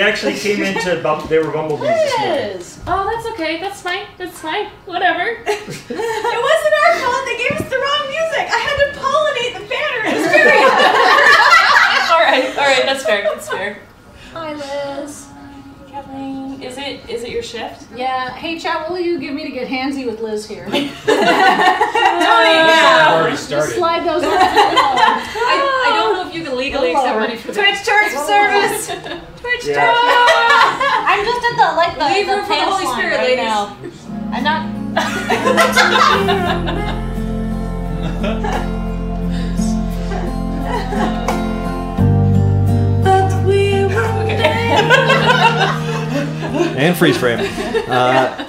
actually came into they were bumblebees this morning. Oh, that's okay. That's fine. That's fine. Whatever. It wasn't our fault. They gave us the wrong music. I had to pollinate the banner. It was very All right. That's fair. That's fair. Hi, Liz. Kathleen, is it your shift? Yeah. Hey, chat. What will you give me to get handsy with Liz here? I've already started. Slide those on. I don't know if you can legally accept money for Twitch terms of service. Twitch terms. I'm just at the Leave room for the Holy Spirit, right ladies. now. I'm not. And freeze frame.